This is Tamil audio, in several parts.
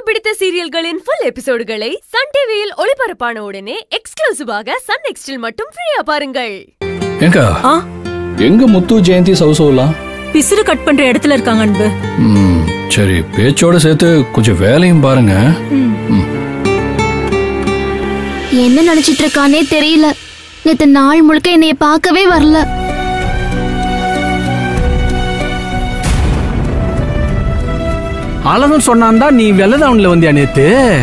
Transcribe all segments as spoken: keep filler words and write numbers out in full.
பிடித்த சீரியல்களின் ஃபுல் எபிசோடுகளை சன் டிவியில் ஒளிபரப்பான உடனே எக்ஸ்க்ளூசிவாக சன் நெக்ஸ்டில் மட்டும் ஃப்ரீயா பாருங்கள். ஏங்க எங்க முத்து ஜெயந்தி சௌசௌலாம் பிசுறு கட் பண்ற இடத்துல இருக்காங்க அன்பு. ம் சரி, பேச்சோட சேர்த்து கொஞ்சம் வேலையும் பாருங்க. என்ன நினைச்சிட்டு இருக்கானே தெரியல. நேத்து நாள் முழுக்க என்னைய பார்க்கவே வரல. அழகன் சொன்னான்டா நீ வெள்ளதாவன்ல வந்தியா நேத்து?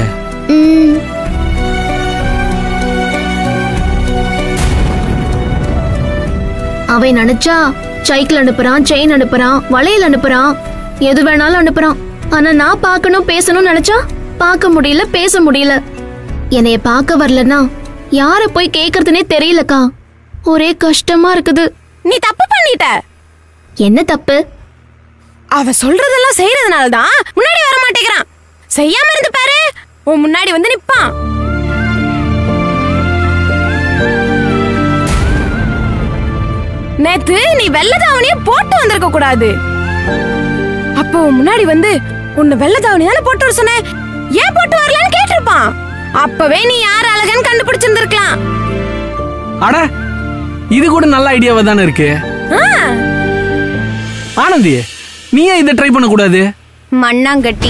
அவன் நினைச்சா சைக்கிள் அனுப்புறான், செயின் அனுப்புறான், வளையல் அனுப்புறான், எது வேணாலும் அனுப்புறான். ஆனா நான் பார்க்கணும் பேசணும் நினைச்சா பார்க்க முடியல, பேச முடியல. என்னைய பார்க்க வரலன்னா யார போய் கேக்குறதுனே தெரியலக்கா. ஒரே கஷ்டமா இருக்குது. நீ தப்பு பண்ணிட்ட. என்ன தப்பு? அவ சொல்றதெல்லாம் செய்யறதுனால தான் முன்னாடி வர மாட்டேங்கிறான். செய்யாம இருந்து பாரு, உன் முன்னாடி வந்து நிப்பான். நேத்து நீ வெள்ளதாவணிய போட்டு வந்திருக்க கூடாது. அப்போ முன்னாடி வந்து உன்னை வெள்ளதாவணி தானே போட்டு வர சொன்னேன், ஏன் போட்டு வரலன்னு கேட்டிருப்பான். அப்பவே நீ யார் அழகன்னு கண்டுபிடிச்சிருந்திருக்கலாம். அட இது கூட நல்ல ஐடியாவா தானே இருக்கு. ஆனந்தி, நீ ஏன் இதை ட்ரை பண்ண கூடாது? மண்ணாங்கட்டி.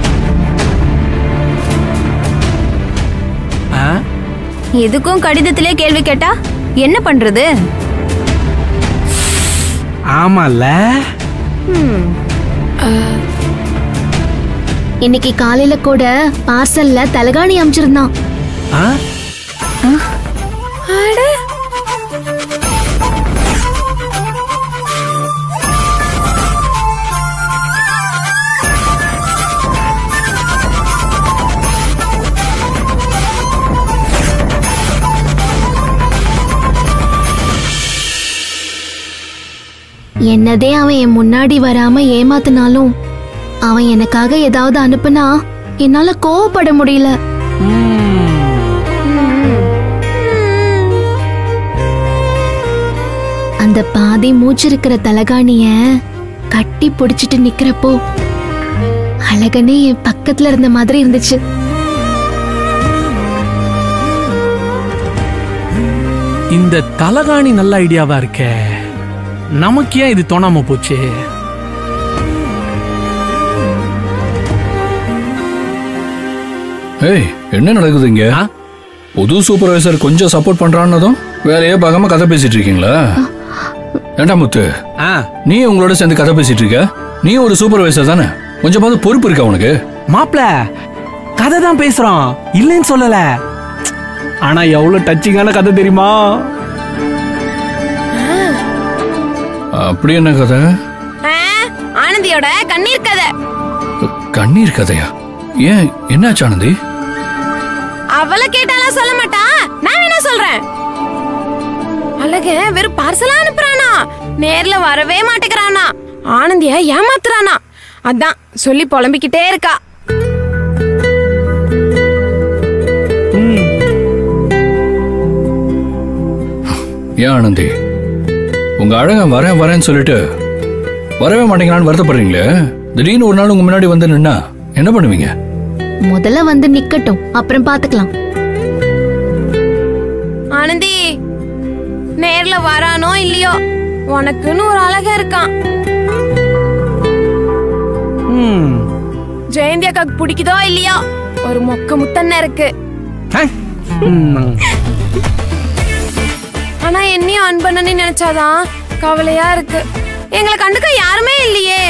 எதுக்கும் கடிதத்திலே கேள்வி கேட்டா என்ன பண்றது? ஆமால. இன்னைக்கு காலையில கூட பார்சல்ல தலகாணி அமைச்சிருந்தான். என்னதே அவன் என் முன்னாடி வராம ஏமாத்தினாலும் அவன் எனக்காக ஏதாவது அனுப்புனா என்னால கோவப்பட முடியல. அந்த பாதி மூச்சிருக்கிற தலகாணிய கட்டி பிடிச்சிட்டு நிக்கிறப்போ அழகனே என் பக்கத்துல இருந்த மாதிரி இருந்துச்சு. இந்த தலகாணி நல்ல ஐடியாவா இருக்கே, நமக்கு ஏன் இது தோணாம போச்சு? ஏய், என்ன நடக்குது இங்க? புது சூப்பர்வைசர் கொஞ்சம் சப்போர்ட் பண்றான்னதும் வேலையே பார்க்காம கதை பேசிட்டு இருக்கீங்களா? ஏண்டா முத்து, நீ உங்களோட சேர்ந்து கதை பேசிட்டு இருக்க? நீ ஒரு சூப்பர்வைசர் தானே, கொஞ்சமாவது பொறுப்பு இருக்கா உனக்கு? மாப்ள கதை தான் பேசுறோம், இல்லைன்னு சொல்லல. ஆனா எவ்வளவு டச்சிங்கான கதை தெரியுமா? அப்படி என்ன கதை? ஆனந்தியோட கண்ணீர் கதை. கண்ணீர் கதையா? ஏன், என்னாச்சு ஆனந்தி? அவளை கேட்டாலாம் சொல்ல மாட்டா, நான் வேணா சொல்றேன். அழக வெறும் பார்சலா அனுப்புறானா, நேர்ல வரவே மாட்டேங்கிறானா, ஆனந்திய ஏமாத்துறானா. அதான் சொல்லி புலம்பிக்கிட்டே இருக்கா. ஏன் ஆனந்தி, உங்க அழகன் வரேன் வரேன்னு சொல்லிட்டு வரவே மாட்டேங்கிறான்னு வருத்தப்படுறீங்களே. திடீர்னு ஒரு நாள் உங்க முன்னாடி வந்து நின்னா என்ன பண்ணுவீங்க? முதல்ல வந்து நிக்கட்டும், அப்புறம் பாத்துக்கலாம். ஆனந்தி, நேர்ல வரானோ இல்லையோ, உனக்குன்னு ஒரு அழக இருக்கான். ஜெயந்தி அக்காக்கு பிடிக்குதோ இல்லையோ, ஒரு மொக்க முத்தன்ன இருக்கு. ஆனா என்னையும் அன்பண்ணு நினைச்சாதான் கவலையா இருக்கு. எங்களை கண்டுக்க யாருமே இல்லையே.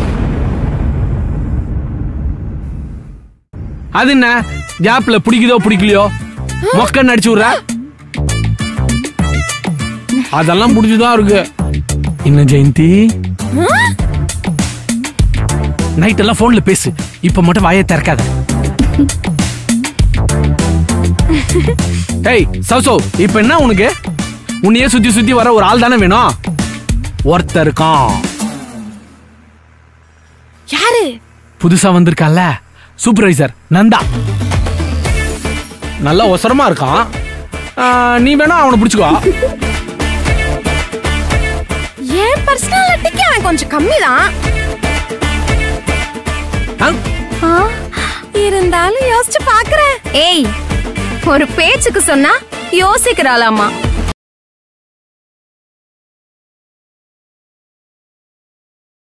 அது என்ன ஜாப்ல பிடிக்குதோ பிடிக்கலையோ மொக்க நடிச்சு விடுற? அதெல்லாம் பிடிச்சுதான் இருக்கு. இன்னும் ஜெயந்தி, நைட் எல்லாம் போன்ல பேசு, இப்ப மட்டும் வாயை திறக்காத. ஏய் சௌசோ, இப்ப என்ன உனக்கு? உன்னையே சுத்தி சுத்தி வர ஒரு ஆள் தானே வேணும். ஒருத்தர் இருக்கான். யாரு? புதுசா வந்திருக்கான்ல சூப்பர்வைசர் நந்தா. நல்லா ஒசரமா இருக்கான். நீ வேணா அவனை பிடிச்சுக்கோ. ஏன் பர்சனாலிட்டிக்கு அவன் கொஞ்சம் கம்மி தான். இருந்தாலும் யோசிச்சு பாக்குறேன். ஏய், ஒரு பேச்சுக்கு சொன்னா யோசிக்கிறாளாமா.